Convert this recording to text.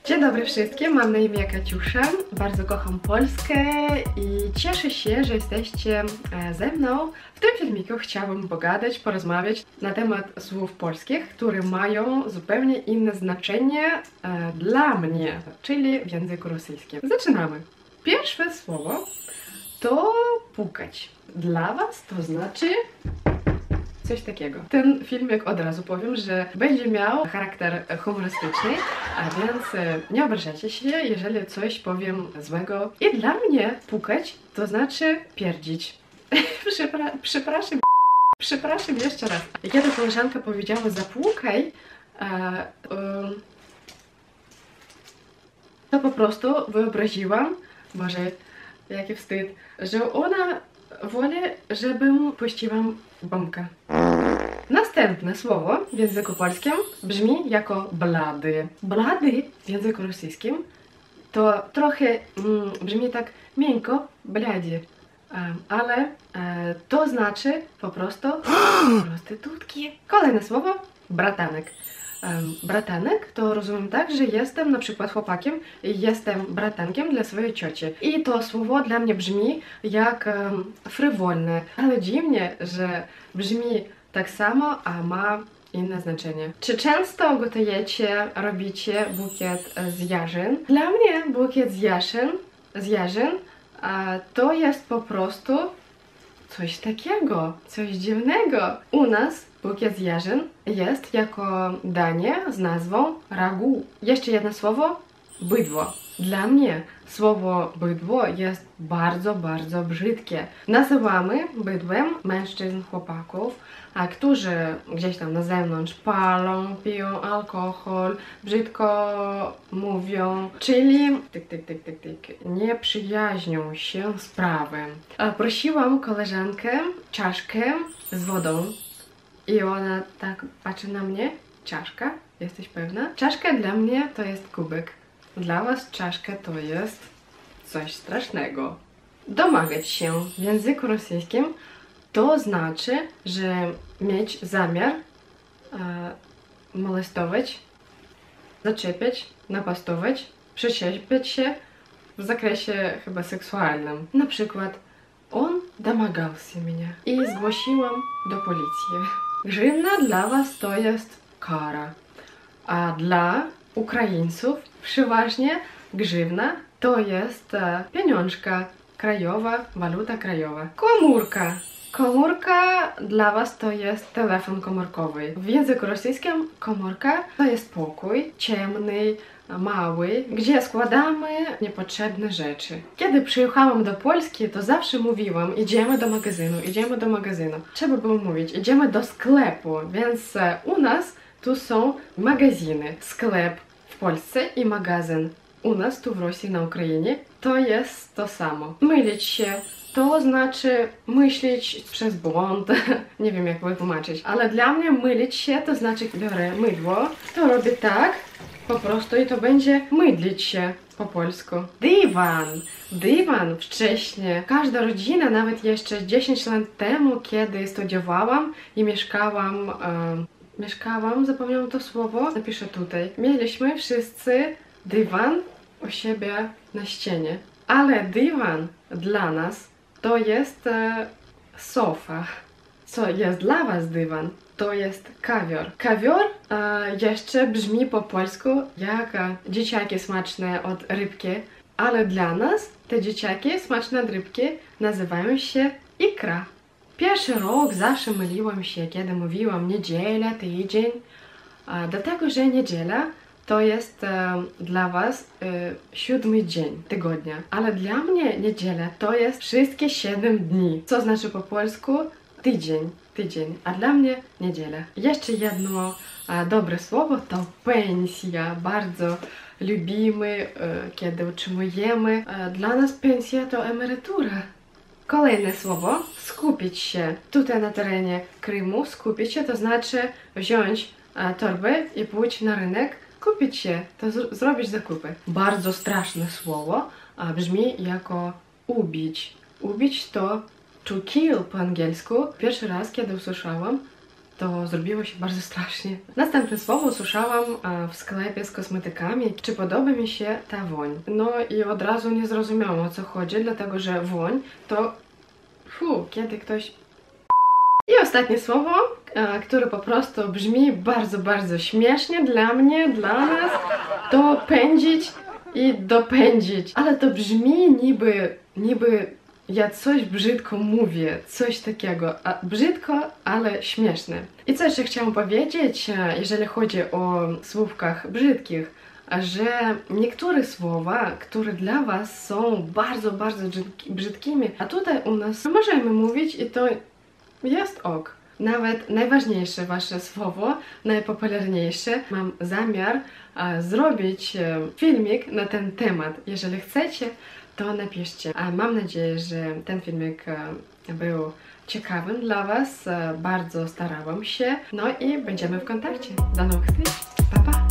Dzień dobry wszystkim, mam na imię Katiusza, bardzo kocham Polskę i cieszę się, że jesteście ze mną. W tym filmiku chciałabym pogadać, porozmawiać na temat słów polskich, które mają zupełnie inne znaczenie dla mnie, czyli w języku rosyjskim. Zaczynamy. Pierwsze słowo to pukać. Dla was to znaczy coś takiego. Ten filmik od razu powiem, że będzie miał charakter humorystyczny, a więc nie obrażajcie się, jeżeli coś powiem złego. I dla mnie pukać to znaczy pierdzić. Przepraszam jeszcze raz. Kiedy koleżanka powiedziała zapukaj, to po prostu wyobraziłam, Boże, jaki wstyd, że ona woli, żebym puściłam bombkę. Następne słowo w języku polskim brzmi jako blady. Blady w języku rosyjskim to trochę brzmi tak miękko, blady, ale to znaczy po prostu prostytutki. Kolejne słowo bratanek. Bratanek to rozumiem tak, że jestem na przykład chłopakiem i jestem bratankiem dla swojej cioci. I to słowo dla mnie brzmi jak frywolne, ale dziwnie, że brzmi tak samo, a ma inne znaczenie. Czy często gotujecie, robicie bukiet z jarzyn? Dla mnie bukiet z jarzyn to jest po prostu coś takiego, coś dziwnego. U nas bukiet z jarzyn jest jako danie z nazwą ragu. Jeszcze jedno słowo, bydło. Dla mnie słowo bydło jest bardzo, bardzo brzydkie. Nazywamy bydłem mężczyzn, chłopaków, którzy gdzieś tam na zewnątrz palą, piją alkohol, brzydko mówią, czyli nie przyjaźnią się z prawem. Prosiłam koleżankę czaszkę z wodą i ona tak patrzy na mnie. Czaszka? Jesteś pewna? Czaszka dla mnie to jest kubek. Dla was czaszka to jest coś strasznego. Domagać się w języku rosyjskim to znaczy, że mieć zamiar molestować, zaczepiać, napastować, przyczepiać się w zakresie chyba seksualnym. Na przykład on domagał się mnie i zgłosiłam do policji. Grzywna dla was to jest kara, a dla Ukraińców przeważnie grzywna to jest pieniążka krajowa, waluta krajowa. Komórka. Komórka dla was to jest telefon komórkowy. W języku rosyjskim komórka to jest pokój ciemny, mały, gdzie składamy niepotrzebne rzeczy. Kiedy przyjechałam do Polski, to zawsze mówiłam, idziemy do magazynu, idziemy do magazynu. Trzeba było mówić, idziemy do sklepu, więc u nas tu są magazyny, sklep w Polsce i magazyn. U nas tu w Rosji, na Ukrainie, to jest to samo. Mylić się to znaczy myśleć przez błąd. Nie wiem jak wytłumaczyć, ale dla mnie mylić się to znaczy biorę mydło, to robię tak po prostu i to będzie mydlić się po polsku. Dywan. Dywan wcześniej. Każda rodzina, nawet jeszcze 10 lat temu, kiedy studiowałam i mieszkałam, zapomniałam to słowo, napiszę tutaj. Mieliśmy wszyscy dywan u siebie na ścianie, ale dywan dla nas to jest sofa. Co jest dla was dywan? To jest kawior. Kawior jeszcze brzmi po polsku jak dzieciaki smaczne od rybki, ale dla nas te dzieciaki smaczne od rybki nazywają się ikra. Pierwszy rok zawsze myliłam się, kiedy mówiłam niedziela, tydzień, dlatego że niedziela to jest dla was 7 dzień tygodnia, ale dla mnie niedziela to jest wszystkie 7 dni, co znaczy po polsku tydzień, a dla mnie niedziela. Jeszcze jedno dobre słowo to pensja, bardzo lubimy, kiedy otrzymujemy. Dla nas pensja to emerytura. Kolejne słowo, skupić się. Tutaj na terenie Krymu skupić się to znaczy wziąć torbę i pójść na rynek, kupić się, to zrobić zakupy. Bardzo straszne słowo, brzmi jako ubić. Ubić to to kill po angielsku. Pierwszy raz, kiedy usłyszałam, to zrobiło się bardzo strasznie. Następne słowo usłyszałam w sklepie z kosmetykami, czy podoba mi się ta woń. No i od razu nie zrozumiałam, o co chodzi, dlatego że woń to kiedy ktoś... I ostatnie słowo, które po prostu brzmi bardzo, bardzo śmiesznie dla mnie, dla nas, to pędzić i dopędzić. Ale to brzmi niby ja coś brzydko mówię, coś takiego. Brzydko, ale śmieszne. I co jeszcze chciałam powiedzieć, jeżeli chodzi o słówkach brzydkich, że niektóre słowa, które dla was są bardzo, bardzo brzydkimi, a tutaj u nas możemy mówić i to jest ok. Nawet najważniejsze wasze słowo, najpopularniejsze, mam zamiar zrobić filmik na ten temat. Jeżeli chcecie, to napiszcie. Mam nadzieję, że ten filmik był ciekawym dla was. Bardzo starałam się. No i będziemy w kontakcie. Do nowych wstreч. Pa, pa!